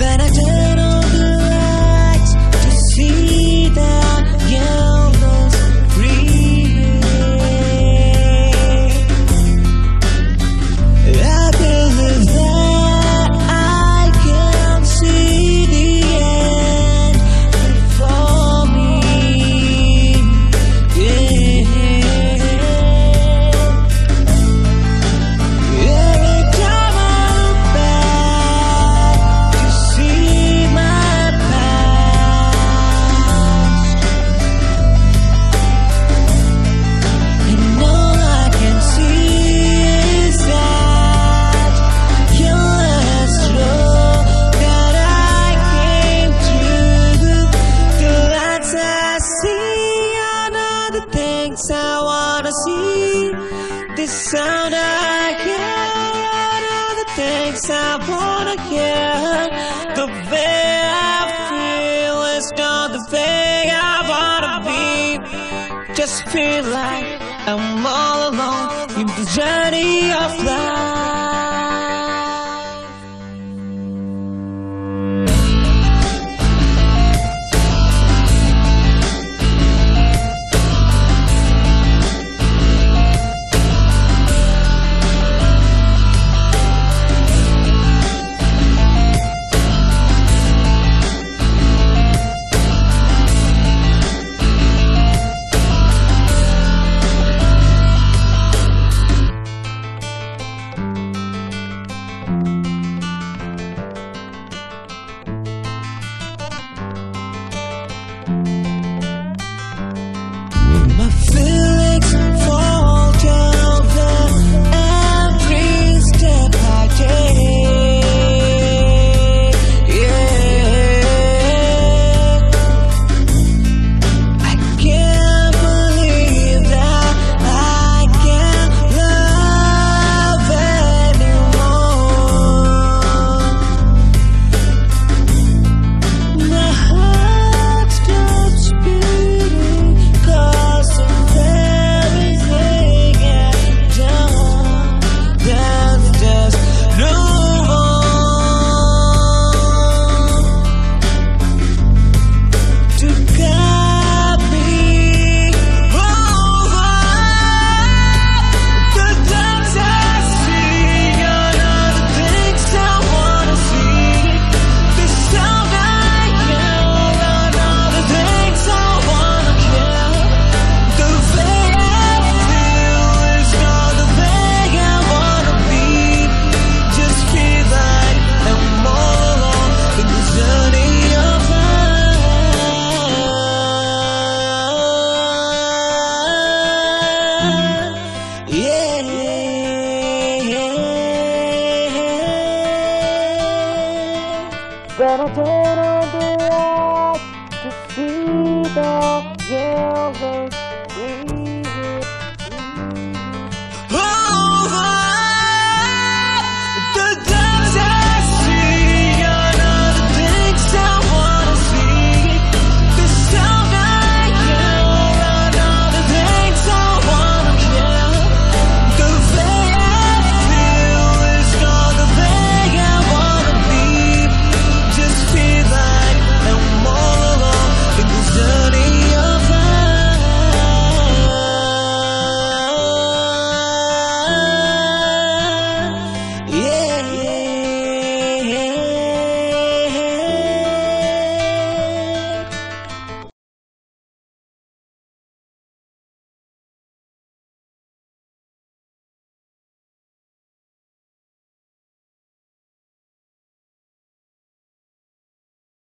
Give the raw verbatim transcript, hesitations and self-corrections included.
When I turn on the lights to see the endless freeway, I believe that I can see the end before me. Yeah. Every time I look back to see my past, and all I can see is that your last road that I came through. The lights I see are not the things I wanna see. The sound I hear are not the things I wanna hear. The way I feel is not the way I wanna be. Just feel like I'm all alone in the journey of life. My feelings fall down every step I take. Yeah, I can't believe that I can't love anymore. My heart stops beating 'cause of everything I've done. There's just no one to guide me over. The things I see are not the things I wanna see. The sound I hear are not the things I wanna hear. The way I feel is not the way I wanna be. Just feel like I'm all alone in the journey of life. Yeah. When I turn on the lights to see the